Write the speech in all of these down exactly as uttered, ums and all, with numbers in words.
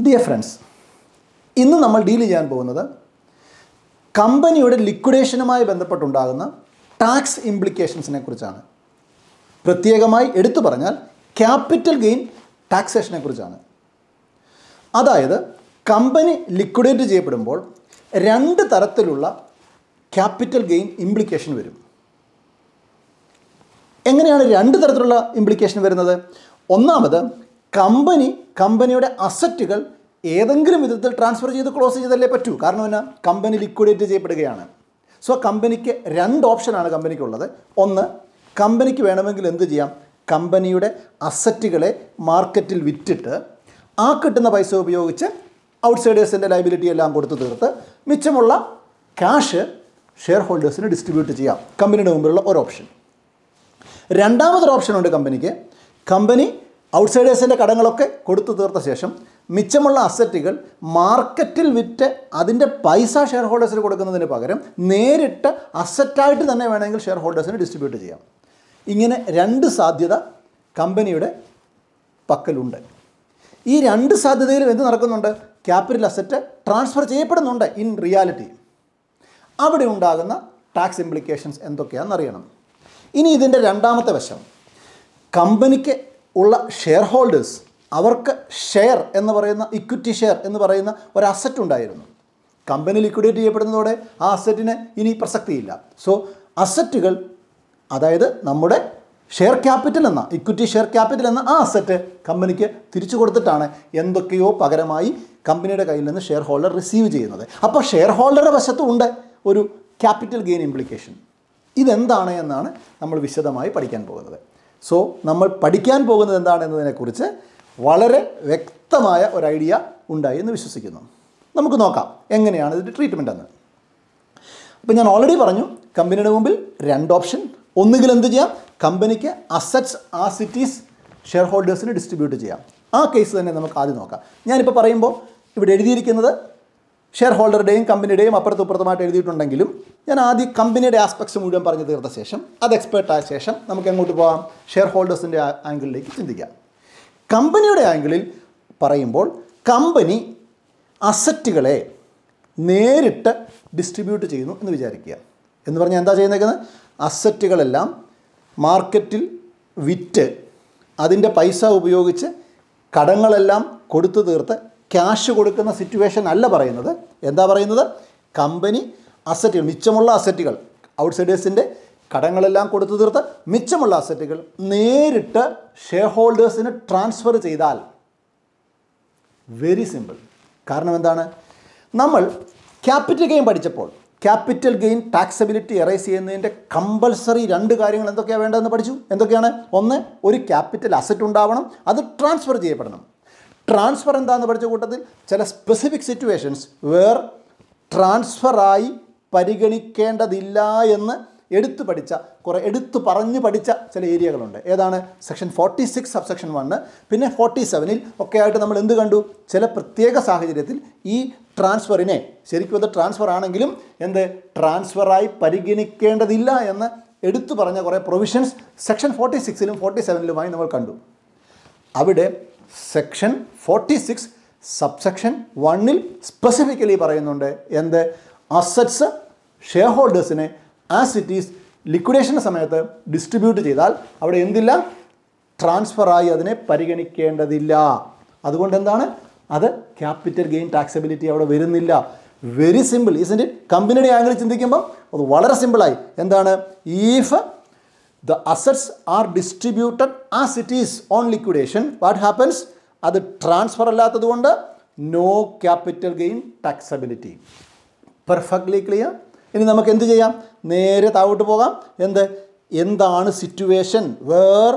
Dear friends, ഇന്ന് നമ്മൾ deal ചെയ്യാൻ പോകുന്നത് കമ്പനിയുടെ ലിക്വിഡേഷനുമായി ബന്ധപ്പെട്ടുണ്ടാകുന്ന ടാക്സ് ഇംപ്ലിക്കേഷൻസിനെ കുറിച്ചാണ്. പ്രത്യേകമായി എടുത്തു പറഞ്ഞാൽ ക്യാപിറ്റൽ ഗെയിൻ ടാക്സേഷനെ കുറിച്ചാണ്. അതായത് കമ്പനി ലിക്വിഡേറ്റ് ചെയ്യപ്പെടുമ്പോൾ രണ്ട് തരത്തിലുള്ള ക്യാപിറ്റൽ ഗെയിൻ ഇംപ്ലിക്കേഷൻ വരും. എങ്ങനെയാണ് രണ്ട് തരത്തിലുള്ള ഇംപ്ലിക്കേഷൻ വരുന്നത്? ഒന്നാമത്, കമ്പനി കമ്പനിയുടെ അസറ്റുകൾ ഏതെങ്കിലും വിധത്തിൽ ട്രാൻസ്ഫർ ചെയ്ത് ക്ലോസ് ചെയ്തല്ലേ പറ്റൂ. കാരണം എന്നാ, കമ്പനി ലിക്വിഡേറ്റ് ചെയ്യപ്പെടുകയാണ്. സോ കമ്പനിക്ക് രണ്ട് ഓപ്ഷനാണ് കമ്പനിക്കുള്ളത്. ഒന്ന്, കമ്പനിക്ക് വേണമെങ്കിൽ എന്ത് ചെയ്യാം, കമ്പനിയുടെ അസറ്റുകളെ മാർക്കറ്റിൽ വിറ്റിട്ട് ആ കിട്ടുന്ന പൈസ ഉപയോഗിച്ച് ഔട്ട്സൈഡേഴ്സിൻ്റെ ലയബിലിറ്റി എല്ലാം കൊടുത്തു തീർത്ത് മിച്ചമുള്ള ക്യാഷ് ഷെയർ ഹോൾഡേഴ്സിന് ഡിസ്ട്രിബ്യൂട്ട് ചെയ്യാം. കമ്പനിയുടെ മുമ്പിലുള്ള ഒരു ഓപ്ഷൻ. രണ്ടാമതൊരു ഓപ്ഷനുണ്ട് കമ്പനിക്ക്. കമ്പനി ഔട്ട്സൈഡേഴ്സിൻ്റെ കടങ്ങളൊക്കെ കൊടുത്തു തീർത്ത ശേഷം മിച്ചമുള്ള അസറ്റുകൾ മാർക്കറ്റിൽ വിറ്റ് അതിൻ്റെ പൈസ ഷെയർ ഹോൾഡേഴ്സിന് കൊടുക്കുന്നതിന് പകരം നേരിട്ട് അസറ്റായിട്ട് തന്നെ വേണമെങ്കിൽ ഷെയർ ഹോൾഡേഴ്സിന് ഡിസ്ട്രിബ്യൂട്ട് ചെയ്യാം. ഇങ്ങനെ രണ്ട് സാധ്യത കമ്പനിയുടെ പക്കലുണ്ട്. ഈ രണ്ട് സാധ്യതയിലും എന്ത് നടക്കുന്നുണ്ട്? ക്യാപിറ്റൽ അസറ്റ് ട്രാൻസ്ഫർ ചെയ്യപ്പെടുന്നുണ്ട് ഇൻ റിയാലിറ്റി. അവിടെ ഉണ്ടാകുന്ന ടാക്സ് ഇംപ്ലിക്കേഷൻസ് എന്തൊക്കെയാണെന്നറിയണം. ഇനി ഇതിൻ്റെ രണ്ടാമത്തെ വശം, കമ്പനിക്ക് ഉള്ള ഷെയർ ഹോൾഡേഴ്സ്, അവർക്ക് ഷെയർ എന്ന് പറയുന്ന ഇക്വിറ്റി ഷെയർ എന്ന് പറയുന്ന ഒരു അസറ്റ് ഉണ്ടായിരുന്നു. കമ്പനി ലിക്വിഡേറ്റ് ചെയ്യപ്പെടുന്നതോടെ ആ അസറ്റിന് ഇനി പ്രസക്തിയില്ല. സോ അസറ്റുകൾ, അതായത് നമ്മുടെ ഷെയർ ക്യാപിറ്റൽ എന്ന ഇക്വിറ്റി ഷെയർ ക്യാപിറ്റൽ എന്ന ആ അസറ്റ് കമ്പനിക്ക് തിരിച്ചു കൊടുത്തിട്ടാണ് എന്തൊക്കെയോ പകരമായി കമ്പനിയുടെ കയ്യിൽ നിന്ന് ഷെയർ ഹോൾഡർ റിസീവ് ചെയ്യുന്നത്. അപ്പോൾ ഷെയർ ഹോൾഡറുടെ വശത്തും ഉണ്ട് ഒരു ക്യാപിറ്റൽ ഗെയിൻ ഇംപ്ലിക്കേഷൻ. ഇതെന്താണ് എന്നാണ് നമ്മൾ വിശദമായി പഠിക്കാൻ പോകുന്നത്. സോ നമ്മൾ പഠിക്കാൻ പോകുന്നത് എന്താണെന്നതിനെക്കുറിച്ച് വളരെ വ്യക്തമായ ഒരു ഐഡിയ ഉണ്ടായി എന്ന് വിശ്വസിക്കുന്നു. നമുക്ക് നോക്കാം എങ്ങനെയാണ് ഇതിൻ്റെ ട്രീറ്റ്മെൻ്റ് എന്ന്. അപ്പോൾ ഞാൻ ഓൾറെഡി പറഞ്ഞു, കമ്പനിയുടെ മുമ്പിൽ രണ്ട് ഓപ്ഷൻ. ഒന്നുകിൽ എന്ത് ചെയ്യാം, കമ്പനിക്ക് assets as it is share ഹോൾഡേഴ്സിന് ഡിസ്ട്രിബ്യൂട്ട് ചെയ്യാം. ആ കേസ് തന്നെ നമുക്ക് ആദ്യം നോക്കാം. ഞാനിപ്പോൾ പറയുമ്പോൾ ഇവിടെ എഴുതിയിരിക്കുന്നത് ഷെയർ ഹോൾഡറുടെയും കമ്പനിയുടെയും അപ്പുറത്തും ഇപ്പുറത്തുമായിട്ട് എഴുതിയിട്ടുണ്ടെങ്കിലും ഞാൻ ആദ്യം കമ്പനിയുടെ ആസ്പെക്ട്സ് മുഴുവൻ പറഞ്ഞു തീർത്ത ശേഷം അത് എക്സ്പേർട്ട് ആയ ശേഷം നമുക്ക് എങ്ങോട്ട് പോകാം, ഷെയർ ഹോൾഡേഴ്സിൻ്റെ ആംഗിളിലേക്ക് ചിന്തിക്കാം. കമ്പനിയുടെ ആംഗിളിൽ പറയുമ്പോൾ കമ്പനി അസറ്റുകളെ നേരിട്ട് ഡിസ്ട്രിബ്യൂട്ട് ചെയ്യുന്നു എന്ന് വിചാരിക്കുക. എന്ന് പറഞ്ഞാൽ എന്താ ചെയ്യുന്നേക്കുന്നത്? അസറ്റുകളെല്ലാം മാർക്കറ്റിൽ വിറ്റ് അതിൻ്റെ പൈസ ഉപയോഗിച്ച് കടങ്ങളെല്ലാം കൊടുത്തു തീർത്ത് ക്യാഷ് കൊടുക്കുന്ന സിറ്റുവേഷൻ അല്ല പറയുന്നത്. എന്താ പറയുന്നത്? കമ്പനി അസറ്റുകൾ, മിച്ചമുള്ള അസറ്റുകൾ, ഔട്ട്സൈഡേഴ്സിൻ്റെ കടങ്ങളെല്ലാം കൊടുത്തു തീർത്ത് മിച്ചമുള്ള അസറ്റുകൾ നേരിട്ട് ഷെയർ ഹോൾഡേഴ്സിന് ട്രാൻസ്ഫർ ചെയ്താൽ, വെരി സിമ്പിൾ. കാരണം എന്താണ്, നമ്മൾ ക്യാപിറ്റൽ ഗെയിൻ പഠിച്ചപ്പോൾ ക്യാപിറ്റൽ ഗെയിൻ ടാക്സബിലിറ്റി എറൈസ് ചെയ്യുന്നതിൻ്റെ കമ്പൽസറി രണ്ട് കാര്യങ്ങൾ എന്തൊക്കെയാണ് വേണ്ടതെന്ന് പഠിച്ചു. എന്തൊക്കെയാണ്? ഒന്ന്, ഒരു ക്യാപിറ്റൽ അസറ്റ് ഉണ്ടാവണം, അത് ട്രാൻസ്ഫർ ചെയ്യപ്പെടണം. ട്രാൻസ്ഫർ എന്താണെന്ന് പഠിച്ച കൂട്ടത്തിൽ ചില സ്പെസിഫിക് സിറ്റുവേഷൻസ് വേർ ട്രാൻസ്ഫറായി പരിഗണിക്കേണ്ടതില്ല എന്ന് എടുത്തു പഠിച്ച കുറേ എടുത്തു പറഞ്ഞ് പഠിച്ച ചില ഏരിയകളുണ്ട്. ഏതാണ്? Section forty six sub section one, പിന്നെ ഫോർട്ടി സെവനിൽ ഒക്കെ ആയിട്ട് നമ്മൾ എന്ത് കണ്ടു? ചില പ്രത്യേക സാഹചര്യത്തിൽ ഈ ട്രാൻസ്ഫറിനെ, ശരിക്കും അത് ട്രാൻസ്ഫർ ആണെങ്കിലും എന്ത് ട്രാൻസ്ഫറായി പരിഗണിക്കേണ്ടതില്ല എന്ന് എടുത്തു പറഞ്ഞ കുറേ പ്രൊവിഷൻസ് സെക്ഷൻ ഫോർട്ടി സിക്സിലും ഫോർട്ടി സെവനിലുമായി നമ്മൾ കണ്ടു. അവിടെ സെക്ഷൻ ഫോർട്ടി സിക്സ് സബ്സെക്ഷൻ വണ്ണിൽ സ്പെസിഫിക്കലി പറയുന്നുണ്ട് എന്ത്? അസറ്റ്സ് ഷെയർ ഹോൾഡേഴ്സിനെ ആസ് ഇറ്റ് ഈസ് ലിക്വിഡേഷൻ സമയത്ത് ഡിസ്ട്രിബ്യൂട്ട് ചെയ്താൽ അവിടെ എന്തില്ല? ട്രാൻസ്ഫറായി അതിനെ പരിഗണിക്കേണ്ടതില്ല. അതുകൊണ്ട് എന്താണ് അത്? ക്യാപിറ്റൽ ഗെയിൻ ടാക്സബിലിറ്റി അവിടെ വരുന്നില്ല. Very simple, isn't it? കമ്പനിയുടെ ആംഗിളിൽ ചിന്തിക്കുമ്പോൾ അത് വളരെ സിമ്പിളായി. എന്താണ്? If the assets are distributed as it is on liquidation, what happens? അത് ട്രാൻസ്ഫർ അല്ലാത്തതുകൊണ്ട് no capital gain taxability. Perfectly clear. ഇനി നമുക്ക് എന്ത് ചെയ്യാം? നേരെ താഴോട്ട് പോകാം. എന്ത് എന്താണ് situation where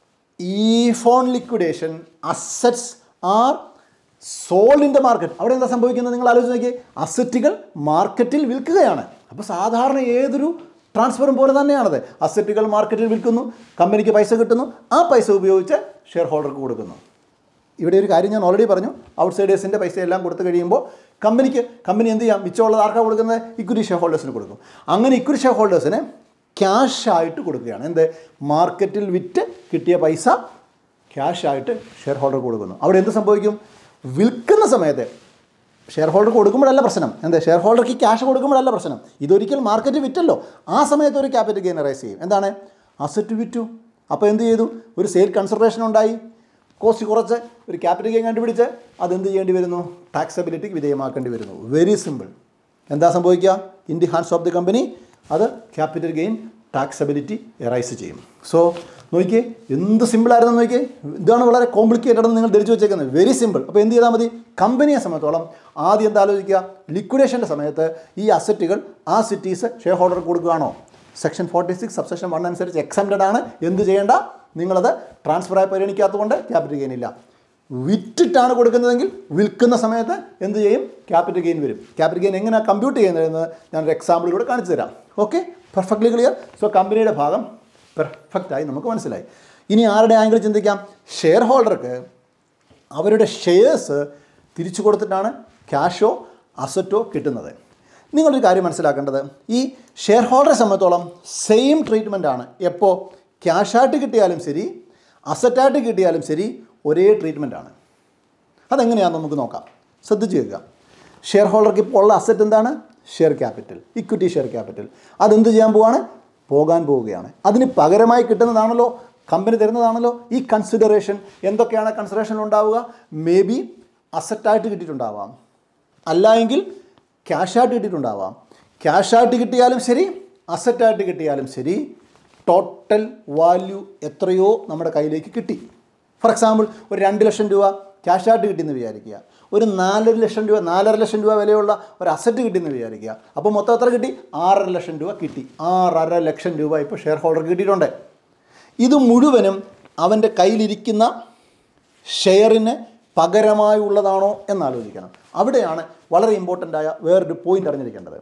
if on liquidation assets are sold in the market? അവിടെ എന്താ സംഭവിക്കുന്നത്? നിങ്ങൾ ആലോചിച്ച് നോക്കിയേ. അസറ്റുകൾ മാർക്കറ്റിൽ വിൽക്കുകയാണ്. അപ്പോൾ സാധാരണ ഏതൊരു ട്രാൻസ്ഫറും പോലെ തന്നെയാണത്. അസറ്റുകൾ മാർക്കറ്റിൽ വിൽക്കുന്നു, കമ്പനിക്ക് പൈസ കിട്ടുന്നു, ആ പൈസ ഉപയോഗിച്ച് ഷെയർ ഹോൾഡർക്ക് കൊടുക്കുന്നു. ഇവിടെ ഒരു കാര്യം ഞാൻ ഓൾറെഡി പറഞ്ഞു, ഔട്ട്സൈഡേഴ്സിൻ്റെ പൈസ എല്ലാം കൊടുത്തു കഴിയുമ്പോൾ കമ്പനിക്ക് കമ്പനി എന്ത് ചെയ്യാം? മിച്ചമുള്ളത് ആർക്കാണ് കൊടുക്കുന്നത്? ഇക്വിറ്റി ഷെയർ ഹോൾഡേഴ്സിന് കൊടുക്കും. അങ്ങനെ ഇക്വിറ്റി ഷെയർ ഹോൾഡേഴ്സിന് ക്യാഷായിട്ട് കൊടുക്കുകയാണ്. എന്ത്? മാർക്കറ്റിൽ വിറ്റ് കിട്ടിയ പൈസ ക്യാഷായിട്ട് ഷെയർ ഹോൾഡർ കൊടുക്കുന്നു. അവിടെ എന്ത് സംഭവിക്കും? വിൽക്കുന്ന സമയത്ത് ഷെയർ ഹോൾഡർ കൊടുക്കുമ്പോഴല്ല പ്രശ്നം. എന്താ, ഷെയർ ഹോൾഡർക്ക് ക്യാഷ് കൊടുക്കുമ്പോഴല്ല പ്രശ്നം. ഇതൊരിക്കൽ മാർക്കറ്റ് വിറ്റല്ലോ, ആ സമയത്ത് ഒരു ക്യാപിറ്റൽ ഗെയിൻ റൈസ് ചെയ്യും. എന്താണ്, അസറ്റ് വിറ്റു. അപ്പോൾ എന്ത് ചെയ്തു, ഒരു സെയിൽ കൺസിഡറേഷൻ ഉണ്ടായി, കോസ്റ്റ് കുറച്ച് ഒരു ക്യാപിറ്റൽ ഗെയിൻ കണ്ടുപിടിച്ച് അതെന്ത് ചെയ്യേണ്ടി വരുന്നു, ടാക്സബിലിറ്റിക്ക് വിധേയമാക്കേണ്ടി വരുന്നു. Very simple. എന്താ സംഭവിക്കുക, in the hands of the company അത് ക്യാപിറ്റൽ ഗെയിൻ ടാക്സബിലിറ്റി എറൈസ് ചെയ്യും. സോ നോക്കിയേ, എന്ത് സിമ്പിളായിരുന്നു നോക്കിയേ. ഇതാണ് വളരെ കോംപ്ലിക്കേറ്റഡ് എന്ന് നിങ്ങൾ ധരിച്ചു വെച്ചേക്കുന്നത്. Very simple. അപ്പോൾ എന്ത് ചെയ്താൽ മതി, കമ്പനിയെ സംബന്ധിച്ചോളം ആദ്യം എന്താ ആലോചിക്കുക, ലിക്വിഡേഷൻ്റെ സമയത്ത് ഈ അസറ്റുകൾ ആ സിറ്റീസ് ഷെയർ ഹോൾഡർക്ക് കൊടുക്കുകയാണോ, section forty six subsection one അനുസരിച്ച് എക്സംപ്റ്റഡ് ആണ്, എന്ത് ചെയ്യേണ്ട, നിങ്ങളത് ട്രാൻസ്ഫറായി പരിഗണിക്കാത്തതുകൊണ്ട് ക്യാപിറ്റൽ ഗെയിൻ ഇല്ല. വിറ്റിട്ടാണ് കൊടുക്കുന്നതെങ്കിൽ വിൽക്കുന്ന സമയത്ത് എന്ത് ചെയ്യും, ക്യാപിറ്റൽ ഗെയിൻ വരും. ക്യാപിറ്റൽ ഗെയിൻ എങ്ങനെയാണ് കമ്പ്യൂട്ട് ചെയ്യുന്നതെന്ന് ഞാനൊരു എക്സാമ്പിളിലൂടെ കാണിച്ചു തരാം. Okay, perfectly clear. സോ കമ്പനിയുടെ ഭാഗം പെർഫെക്റ്റായി നമുക്ക് മനസ്സിലായി. ഇനി ആരുടെ ആംഗിൾ ചിന്തിക്കാം, ഷെയർ ഹോൾഡർക്ക് അവരുടെ ഷെയർസ് തിരിച്ചു കൊടുത്തിട്ടാണ് ക്യാഷോ അസറ്റോ കിട്ടുന്നത്. നിങ്ങളൊരു കാര്യം മനസ്സിലാക്കേണ്ടത്, ഈ ഷെയർ ഹോൾഡറെ സംബന്ധിച്ചോളം സെയിം ട്രീറ്റ്മെൻ്റ് ആണ്. എപ്പോൾ ക്യാഷായിട്ട് കിട്ടിയാലും ശരി അസറ്റായിട്ട് കിട്ടിയാലും ശരി ഒരേ ട്രീറ്റ്മെൻ്റ് ആണ്. അതെങ്ങനെയാണെന്ന് നമുക്ക് നോക്കാം. ശ്രദ്ധിച്ച് കേൾക്കുക. ഷെയർ ഹോൾഡർക്ക് ഇപ്പോൾ ഉള്ള അസറ്റ് എന്താണ്, share capital, equity share capital. അതെന്ത് ചെയ്യാൻ പോവാണ്, പോകാൻ പോവുകയാണ്. അതിന് പകരമായി കിട്ടുന്നതാണല്ലോ, കമ്പനി തരുന്നതാണല്ലോ ഈ കൺസിഡറേഷൻ. എന്തൊക്കെയാണ് കൺസിഡറേഷൻ ഉണ്ടാവുക, മേ ബി അസറ്റായിട്ട് കിട്ടിയിട്ടുണ്ടാവാം, അല്ല എങ്കിൽ ക്യാഷായിട്ട് കിട്ടിയിട്ടുണ്ടാവാം. ക്യാഷായിട്ട് കിട്ടിയാലും ശരി അസറ്റായിട്ട് കിട്ടിയാലും ശരി ടോട്ടൽ വാല്യൂ എത്രയോ നമ്മുടെ കയ്യിലേക്ക് കിട്ടി. ഫോർ എക്സാമ്പിൾ, ഒരു രണ്ട് ലക്ഷം രൂപ ക്യാഷായിട്ട് കിട്ടിയെന്ന് വിചാരിക്കുക, ഒരു നാലര ലക്ഷം രൂപ നാലര ലക്ഷം രൂപ വിലയുള്ള ഒരു അസറ്റ് കിട്ടിയെന്ന് വിചാരിക്കുക. അപ്പോൾ മൊത്തം എത്ര കിട്ടി, ആറര ലക്ഷം രൂപ കിട്ടി. ആറര ലക്ഷം രൂപ ഇപ്പോൾ ഷെയർ ഹോൾഡർക്ക് കിട്ടിയിട്ടുണ്ട്. ഇത് മുഴുവനും അവൻ്റെ കയ്യിലിരിക്കുന്ന ഷെയറിന് പകരമായുള്ളതാണോ എന്നാലോചിക്കണം. അവിടെയാണ് വളരെ ഇമ്പോർട്ടൻ്റ് ആയ വേറൊരു പോയിൻ്റ് അറിഞ്ഞിരിക്കേണ്ടത്.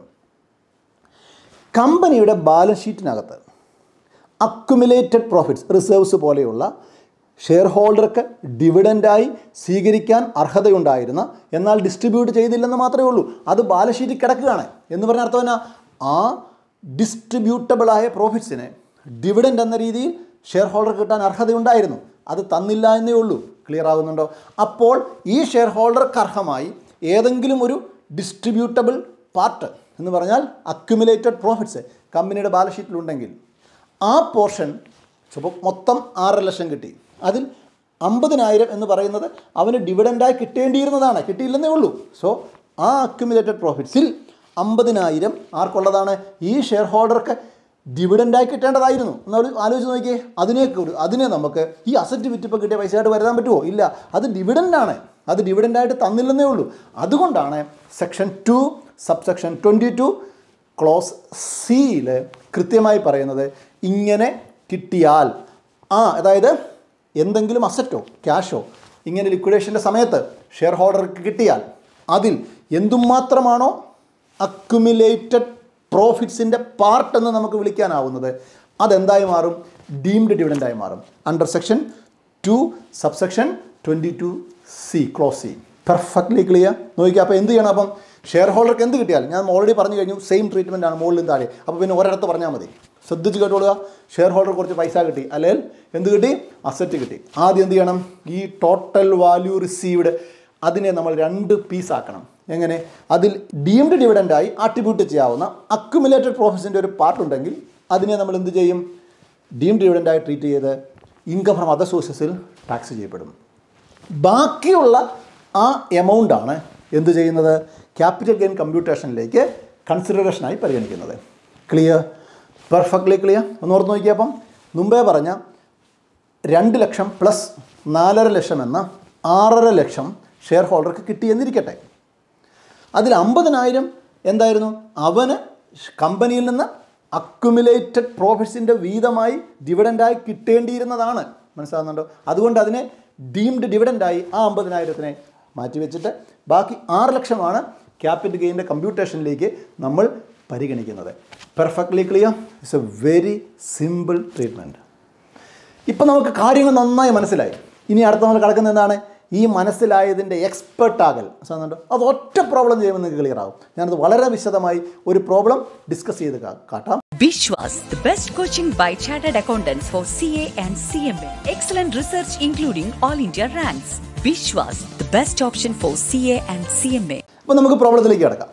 കമ്പനിയുടെ ബാലൻസ് ഷീറ്റിനകത്ത് അക്യുമുലേറ്റഡ് പ്രോഫിറ്റ്സ് റിസർവ്സ് പോലെയുള്ള ഷെയർ ഹോൾഡർക്ക് ഡിവിഡൻഡായി സ്വീകരിക്കാൻ അർഹതയുണ്ടായിരുന്ന എന്നാൽ ഡിസ്ട്രിബ്യൂട്ട് ചെയ്തില്ലെന്ന് മാത്രമേ ഉള്ളൂ, അത് ബാലൻസ് ഷീറ്റിൽ കിടക്കുകയാണ്. എന്ന് പറഞ്ഞ അർത്ഥം എന്നാ, ആ ഡിസ്ട്രിബ്യൂട്ടബിളായ പ്രോഫിറ്റ്സിനെ ഡിവിഡൻഡ് എന്ന രീതിയിൽ ഷെയർ ഹോൾഡർക്ക് കിട്ടാൻ അർഹതയുണ്ടായിരുന്നു, അത് തന്നില്ല എന്നേ ഉള്ളൂ. ക്ലിയർ ആകുന്നുണ്ടോ? അപ്പോൾ ഈ ഷെയർ ഹോൾഡർക്ക് അർഹമായി ഏതെങ്കിലും ഒരു ഡിസ്ട്രിബ്യൂട്ടബിൾ പാർട്ട് എന്ന് പറഞ്ഞാൽ അക്യുമുലേറ്റഡ് പ്രോഫിറ്റ്സ് കമ്പനിയുടെ ബാലൻസ് ഷീറ്റിലുണ്ടെങ്കിൽ ആ പോർഷൻ ചിലപ്പോൾ മൊത്തം ആറര ലക്ഷം കിട്ടി, അതിൽ അമ്പതിനായിരം എന്ന് പറയുന്നത് അവന് ഡിവിഡൻഡായി കിട്ടേണ്ടിയിരുന്നതാണ്, കിട്ടിയില്ലെന്നേ ഉള്ളൂ. സോ ആ അക്യുമുലേറ്റഡ് പ്രോഫിറ്റ്സിൽ അമ്പതിനായിരം ആർക്കുള്ളതാണ്, ഈ ഷെയർ ഹോൾഡർക്ക് ഡിവിഡൻഡായി കിട്ടേണ്ടതായിരുന്നു. എന്നാൽ ആലോചിച്ച് നോക്കിയേ, അതിനെ അതിനെ നമുക്ക് ഈ അസറ്റ് വിറ്റിപ്പോൾ കിട്ടിയ പൈസയായിട്ട് വരുത്താൻ പറ്റുമോ? ഇല്ല, അത് ഡിവിഡൻഡാണ്, അത് ഡിവിഡൻഡായിട്ട് തന്നില്ലെന്നേ ഉള്ളൂ. അതുകൊണ്ടാണ് section two subsection twenty two clause സിയിൽ കൃത്യമായി പറയുന്നത്, ഇങ്ങനെ കിട്ടിയാൽ ആ അതായത് എന്തെങ്കിലും അസറ്റോ ക്യാഷോ ഇങ്ങനെ ലിക്വിഡേഷൻ്റെ സമയത്ത് ഷെയർ ഹോൾഡർക്ക് കിട്ടിയാൽ അതിൽ എന്തുമാത്രമാണോ അക്യുമുലേറ്റഡ് പ്രോഫിറ്റ്സിൻ്റെ പാർട്ട് എന്ന് നമുക്ക് വിളിക്കാനാവുന്നത് അതെന്തായി മാറും, ഡീംഡ് ഡിവിഡൻഡായി മാറും. Under section two subsection twenty two C clause C. Perfectly clear. നോക്കിക്കുക. അപ്പോൾ എന്ത് ചെയ്യണം, അപ്പം ഷെയർ ഹോൾഡർക്ക് എന്ത് കിട്ടിയാൽ ഞാൻ ഓൾറെഡി പറഞ്ഞു കഴിഞ്ഞു, സെയിം ട്രീറ്റ്മെൻ്റ് ആണ് മുകളിലും താഴെ. അപ്പോൾ പിന്നെ ഒരിടത്ത് പറഞ്ഞാൽ മതി. ശ്രദ്ധിച്ച് കേട്ടോളുക. ഷെയർ ഹോൾഡർ കുറച്ച് പൈസ കിട്ടി, അല്ലെങ്കിൽ എന്ത് കിട്ടി, അസറ്റ് കിട്ടി. ആദ്യം എന്ത് ചെയ്യണം, ഈ ടോട്ടൽ വാല്യൂ റിസീവ്ഡ് അതിനെ നമ്മൾ രണ്ട് പീസാക്കണം. എങ്ങനെ, അതിൽ ഡീംഡ് ഡിവിഡൻഡായി ആട്രിബ്യൂട്ട് ചെയ്യാവുന്ന അക്യുമുലേറ്റഡ് പ്രോഫിറ്റ്സിൻ്റെ ഒരു പാർട്ട് ഉണ്ടെങ്കിൽ അതിനെ നമ്മൾ എന്ത് ചെയ്യും, ഡീംഡ് ഡിവിഡൻഡായി ട്രീറ്റ് ചെയ്ത് ഇൻകം ഫ്രം അതർ സോഴ്സസിൽ ടാക്സ് ചെയ്യപ്പെടും. ബാക്കിയുള്ള ആ എമൗണ്ടാണ് എന്ത് ചെയ്യുന്നത്, ക്യാപിറ്റൽ ഗെയിൻ കമ്പ്യൂട്ടേഷനിലേക്ക് കൺസിഡറേഷനായി പരിഗണിക്കുന്നത്. Clear, perfectly clear. ഒന്ന് ഓർത്ത് നോക്കിയാൽ, അപ്പം മുമ്പേ പറഞ്ഞ രണ്ട് ലക്ഷം പ്ലസ് നാലര ലക്ഷം എന്ന ആറര ലക്ഷം ഷെയർ ഹോൾഡർക്ക് കിട്ടിയെന്നിരിക്കട്ടെ. അതിൽ അമ്പതിനായിരം എന്തായിരുന്നു, അവന് കമ്പനിയിൽ നിന്ന് അക്യുമുലേറ്റഡ് പ്രോഫിറ്റ്സിൻ്റെ വീതമായി ഡിവിഡൻഡായി കിട്ടേണ്ടിയിരുന്നതാണ്. മനസ്സിലാകുന്നുണ്ടോ? അതുകൊണ്ട് അതിനെ ഡീംഡ് ഡിവിഡൻഡായി ആ അമ്പതിനായിരത്തിനെ മാറ്റിവെച്ചിട്ട് ബാക്കി ആറ് ലക്ഷമാണ് ക്യാപിറ്റൽ ഗെയിൻ്റെ കമ്പ്യൂട്ടേഷനിലേക്ക് നമ്മൾ പരിഗണിക്കുന്നത്. Perfectly clear. It's a very simple treatment. ഇപ്പം നമുക്ക് കാര്യങ്ങൾ നന്നായി മനസ്സിലായി. ഇനി അടുത്ത നമ്മൾ കിടക്കുന്നത് എന്താണ്, ഈ മനസ്സിലായതിൻ്റെ എക്സ്പെർട്ടാകൽ. മനസ്സിലാകുന്നുണ്ടോ? അത് ഒറ്റ പ്രോബ്ലം ചെയ്യുമ്പോൾ നിങ്ങൾക്ക് ക്ലിയർ ആവും. ഞാനത് വളരെ വിശദമായി ഒരു പ്രോബ്ലം ഡിസ്കസ് ചെയ്ത് കാട്ടാം. Vishwas, the best coaching by chartered accountants for C A and C M A. Excellent research including all India ranks. Vishwas, the best option for C A and C M A. അപ്പോൾ നമുക്ക് പ്രോബ്ലത്തിലേക്ക് കിടക്കാം.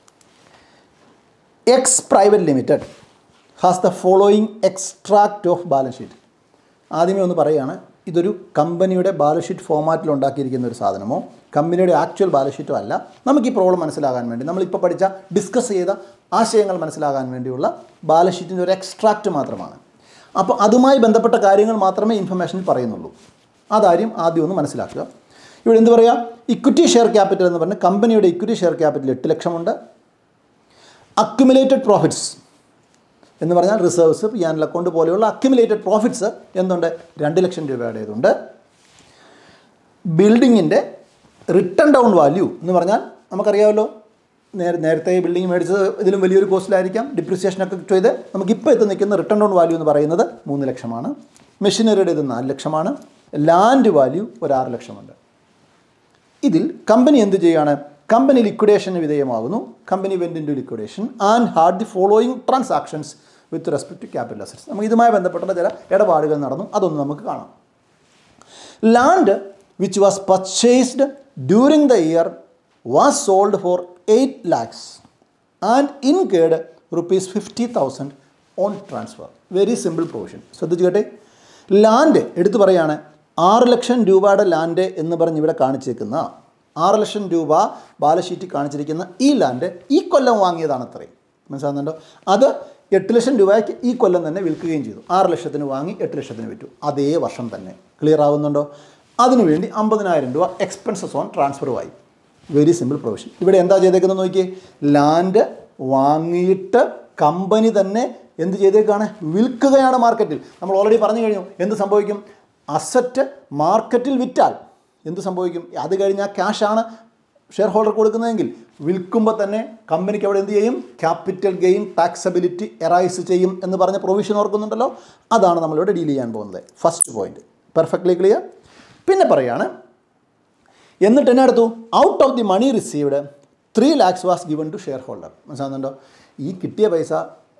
X private limited has the following extract of balance sheet. ആദ്യമേ ഒന്ന് പറയുകയാണ്, ഇതൊരു കമ്പനിയുടെ balance sheet ഫോമാറ്റിൽ ഉണ്ടാക്കിയിരിക്കുന്ന ഒരു സാധനമോ കമ്പനിയുടെ ആക്ച്വൽ ബാലൻസ് ഷീറ്റോ അല്ല. നമുക്ക് ഈ പ്രോബ്ലം മനസ്സിലാകാൻ വേണ്ടി നമ്മളിപ്പോൾ പഠിച്ച ഡിസ്കസ് ചെയ്ത ആശയങ്ങൾ മനസ്സിലാകാൻ വേണ്ടിയുള്ള ബാലൻസ് ഷീറ്റിൻ്റെ ഒരു എക്സ്ട്രാക്റ്റ് മാത്രമാണ്. അപ്പോൾ അതുമായി ബന്ധപ്പെട്ട കാര്യങ്ങൾ മാത്രമേ ഇൻഫർമേഷനിൽ പറയുന്നുള്ളൂ. അതാര്യം ആദ്യം ഒന്ന് മനസ്സിലാക്കുക. ഇവിടെ എന്ത് പറയുക, ഇക്വിറ്റി ഷെയർ ക്യാപിറ്റൽ എന്ന് പറഞ്ഞാൽ കമ്പനിയുടെ ഇക്വിറ്റി ഷെയർ ക്യാപിറ്റൽ എട്ട് ലക്ഷമുണ്ട്. അക്യുമുലേറ്റഡ് പ്രോഫിറ്റ്സ് എന്ന് പറഞ്ഞാൽ റിസർവ്സ്, പി ആൻഡ് അക്കൗണ്ട് പോലെയുള്ള അക്യുമുലേറ്റഡ് പ്രോഫിറ്റ്സ് എന്തുണ്ട്, രണ്ട് ലക്ഷം രൂപയുടേതുണ്ട്. ബിൽഡിങ്ങിൻ്റെ റിട്ടേൺ ഡൗൺ വാല്യൂ എന്ന് പറഞ്ഞാൽ നമുക്കറിയാമല്ലോ, നേരെ നേരത്തെ ബിൽഡിംഗ് മേടിച്ചത് ഇതിലും വലിയൊരു കോസ്റ്റിലായിരിക്കാം, ഡിപ്രിസിയേഷനൊക്കെ ചെയ്ത് നമുക്കിപ്പോൾ എത്തി നിൽക്കുന്ന റിട്ടേൺ ഡൗൺ വാല്യൂ എന്ന് പറയുന്നത് മൂന്ന് ലക്ഷമാണ്. മെഷീനറിയുടെ ഇത് നാല് ലക്ഷമാണ്. ലാൻഡ് വാല്യൂ ഒരു ആറ് ലക്ഷമുണ്ട്. ഇതിൽ കമ്പനി എന്ത് ചെയ്യുകയാണ്, കമ്പനി ലിക്വിഡേഷന് വിധേയമാകുന്നു. Company went into liquidation and had the following transactions with respect to capital assets. നമുക്ക് ഇതുമായി ബന്ധപ്പെട്ട ചില ഇടപാടുകൾ നടന്നു, അതൊന്ന് നമുക്ക് കാണാം. Land which was purchased during the year was sold for eight lakhs and incurred rupees fifty thousand on transfer. Very simple provision. ശ്രദ്ധിച്ചു കേട്ടെ, ലാൻഡ് എടുത്തു പറയുകയാണ്, ആറ് ലക്ഷം രൂപയുടെ ലാൻഡ് എന്ന് പറഞ്ഞ് ഇവിടെ കാണിച്ചേക്കുന്ന ആറ് ലക്ഷം രൂപ ബാലൻസ് ഷീറ്റിൽ കാണിച്ചിരിക്കുന്ന ഈ ലാൻഡ് ഈ കൊല്ലം വാങ്ങിയതാണ് അത്രയും. മനസ്സിലാകുന്നുണ്ടോ? അത് എട്ട് ലക്ഷം രൂപയ്ക്ക് ഈ കൊല്ലം തന്നെ വിൽക്കുകയും ചെയ്തു. ആറ് ലക്ഷത്തിന് വാങ്ങി എട്ട് ലക്ഷത്തിന് വിറ്റു, അതേ വർഷം തന്നെ. ക്ലിയർ ആവുന്നുണ്ടോ? അതിനുവേണ്ടി അമ്പതിനായിരം രൂപ എക്സ്പെൻസസ് ഓൺ ട്രാൻസ്ഫറുമായി. Very simple provision. ഇവിടെ എന്താ ചെയ്തേക്കുന്നത് നോക്കിയേ, ലാൻഡ് വാങ്ങിയിട്ട് കമ്പനി തന്നെ എന്ത് ചെയ്തേക്കാണ്, വിൽക്കുകയാണ് മാർക്കറ്റിൽ. നമ്മൾ ഓൾറെഡി പറഞ്ഞു കഴിഞ്ഞു എന്ത് സംഭവിക്കും, അസറ്റ് മാർക്കറ്റിൽ വിറ്റാൽ എന്ത് സംഭവിക്കും, അത് കഴിഞ്ഞാൽ ക്യാഷാണ് ഷെയർ ഹോൾഡർ കൊടുക്കുന്നതെങ്കിൽ വിൽക്കുമ്പോൾ തന്നെ കമ്പനിക്ക് അവിടെ എന്ത് ചെയ്യും, ക്യാപിറ്റൽ ഗെയിൻ ടാക്സബിലിറ്റി എറൈസ് ചെയ്യും എന്ന് പറഞ്ഞ പ്രൊവിഷൻ ഓർക്കുന്നുണ്ടല്ലോ. അതാണ് നമ്മളിവിടെ ഡീൽ ചെയ്യാൻ പോകുന്നത്. First point perfectly clear. പിന്നെ പറയാണ്, എന്നിട്ട് എന്നെ എടുത്തു, out of the money received three lakhs was given to share holder. മനസ്സിലാകുന്നുണ്ടോ? ഈ കിട്ടിയ പൈസ